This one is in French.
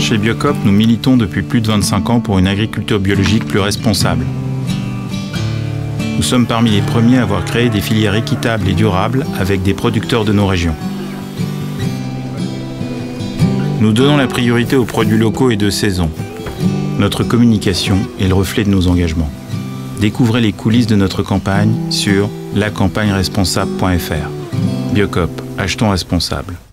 Chez Biocop, nous militons depuis plus de 25 ans pour une agriculture biologique plus responsable. Nous sommes parmi les premiers à avoir créé des filières équitables et durables avec des producteurs de nos régions. Nous donnons la priorité aux produits locaux et de saison. Notre communication est le reflet de nos engagements. Découvrez les coulisses de notre campagne sur lacampagneresponsable.fr. Biocop, achetons responsable.